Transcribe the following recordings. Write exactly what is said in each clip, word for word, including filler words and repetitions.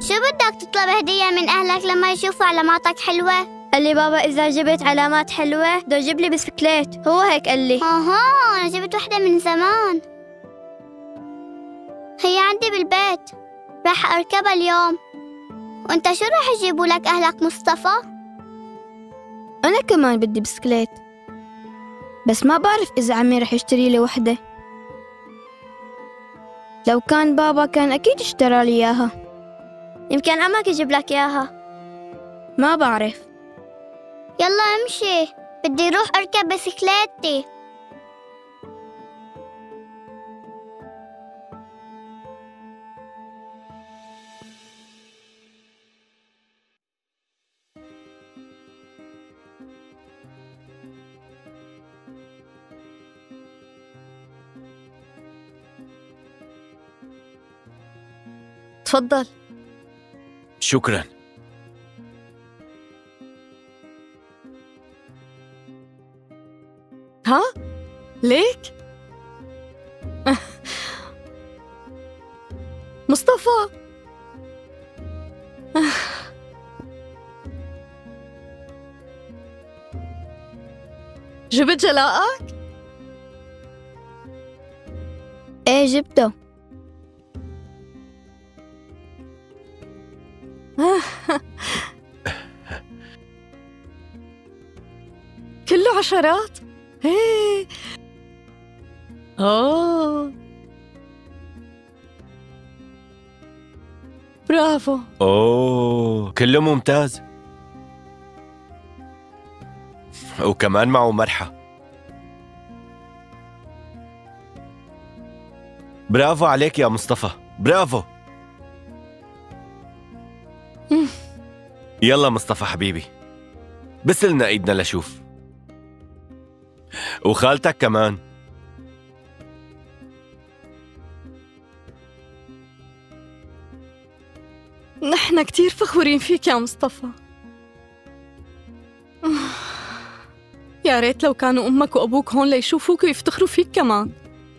شو بدك تطلب هدية من أهلك لما يشوفوا علاماتك حلوة؟ قال لي بابا إذا جبت علامات حلوة بده يجيب لي بسكليت، هو هيك قال لي. أها، أنا جبت وحدة من زمان، هي عندي بالبيت، راح أركبها اليوم. وأنت شو راح يجيبوا لك أهلك مصطفى؟ أنا كمان بدي بسكليت، بس ما بعرف إذا عمي رح يشتري لي وحدة. لو كان بابا كان أكيد اشترى لي إياها. يمكن عمك يجيب لك إياها، ما بعرف. يلا امشي، بدي روح أركب بسكليتي. تفضل. شكراً. ها؟ ليك؟ مصطفى جبت جلاءك؟ ايه جبته. كله عشرات؟ هيه اوه برافو. اوه كله ممتاز، وكمان معه مرحة. برافو عليك يا مصطفى، برافو. يلا مصطفى حبيبي، بسلنا ايدنا لشوف، وخالتك كمان. نحن كتير فخورين فيك يا مصطفى. يا ريت لو كانوا أمك وأبوك هون ليشوفوك ويفتخروا فيك كمان.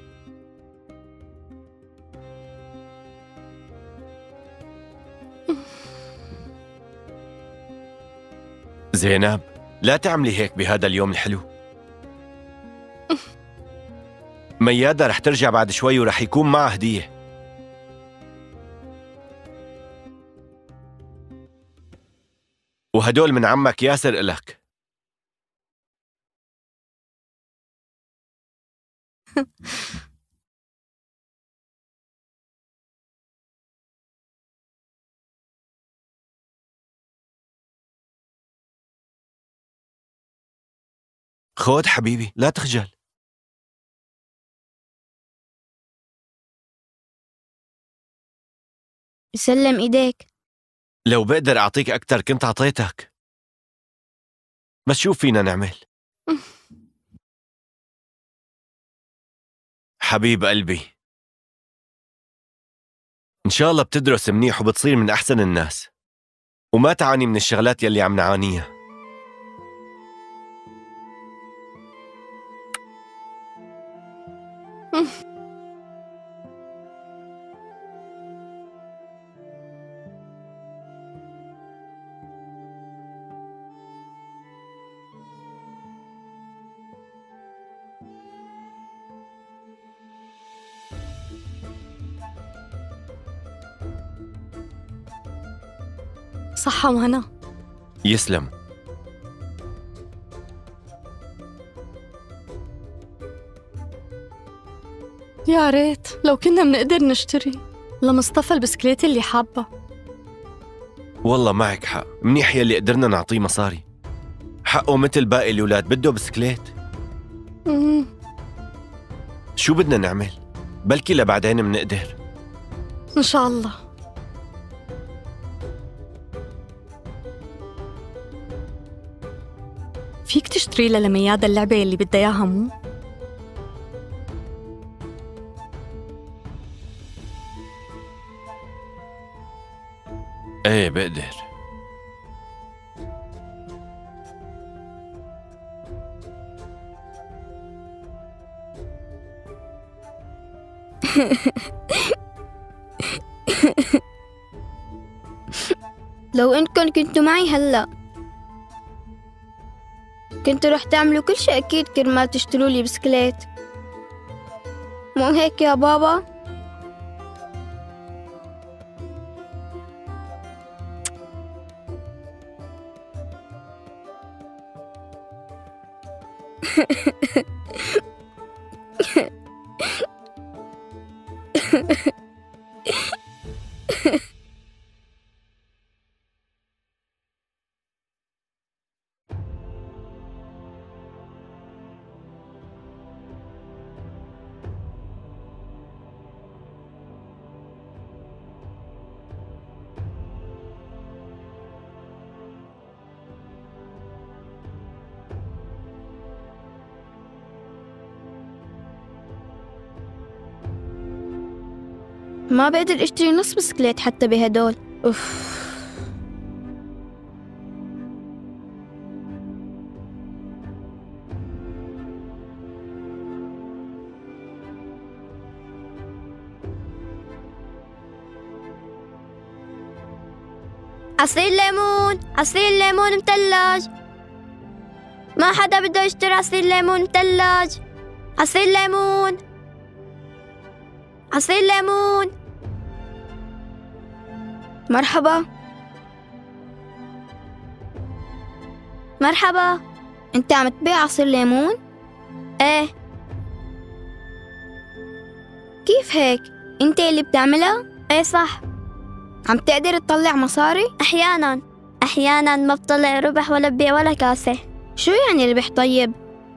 زينب، لا تعملي هيك بهذا اليوم الحلو. ميادة رح ترجع بعد شوي ورح يكون معها هدية. وهدول من عمك ياسر إلك. خود حبيبي، لا تخجل. يسلم ايديك. لو بقدر أعطيك أكتر كنت أعطيتك، بس شو فينا نعمل؟ حبيب قلبي، إن شاء الله بتدرس منيح وبتصير من أحسن الناس، وما تعاني من الشغلات يلي عم نعانيها. صحة وهنا. يسلم. يا ريت لو كنا منقدر نشتري لمصطفى البسكليت اللي حابة. والله معك حق، منيح يلي قدرنا نعطيه مصاري. حقه مثل باقي الأولاد، بده بسكليت. مم. شو بدنا نعمل؟ بلكي لبعدين منقدر. إن شاء الله. فيك تشتري لها لميادة اللعبة اللي بدها إياها مو؟ ايه بقدر. لو إنكم كنتوا معي هلأ كنتوا رح تعملوا كل شيء أكيد كرمال تشتروا لي بسكليت، مو هيك يا بابا؟ ما بقدر اشتري نص بسكليت حتى بهدول. اوف. عصير ليمون، عصير ليمون مثلج. ما حدا بده يشتري عصير ليمون مثلج. عصير ليمون، عصير ليمون. مرحبا. مرحبا. انت عم تبيع عصير ليمون؟ ايه. كيف هيك؟ انت اللي بتعملها؟ ايه صح. عم تقدر تطلع مصاري؟ احيانا احيانا ما بطلع ربح ولا ببيع ولا كاسة. شو يعني ربح طيب؟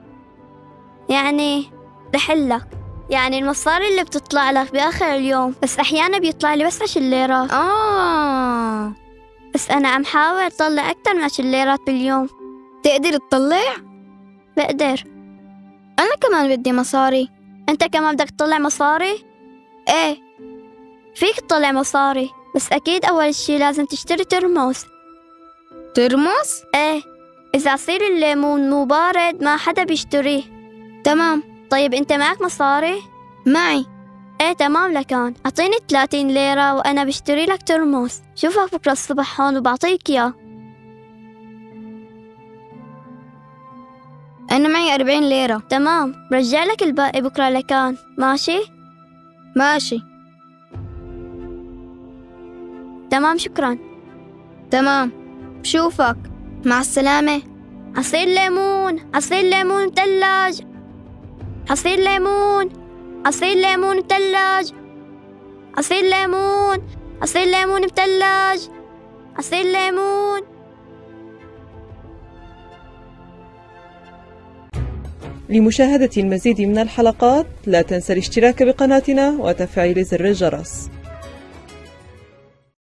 يعني رحلك، يعني المصاري اللي بتطلع لك بآخر اليوم، بس أحيانا بيطلع لي بس عشر ليرات. آه. بس أنا عم حاول أطلع أكتر من عشر ليرات باليوم. تقدر تطلع؟ بقدر. أنا كمان بدي مصاري. أنت كمان بدك تطلع مصاري؟ إيه. فيك تطلع مصاري، بس أكيد أول شي لازم تشتري ترمس. ترمس؟ إيه، إذا عصير الليمون مو بارد ما حدا بيشتريه. تمام. طيب أنت معك مصاري؟ معي. ايه تمام لكان، اعطيني ثلاثين ليرة وانا بشتري لك ترمس. شوفك بكرة الصبح هون وبعطيك اياه. انا معي أربعين ليرة. تمام، برجع لك الباقي بكرة لكان، ماشي؟ ماشي. تمام شكرا. تمام، بشوفك. مع السلامة. عصير ليمون، عصير ليمون مثلج. عصير ليمون، عصير ليمون مثلج. عصير ليمون، عصير ليمون مثلج. عصير ليمون. لمشاهدة المزيد من الحلقات لا تنسى الاشتراك بقناتنا وتفعيل زر الجرس.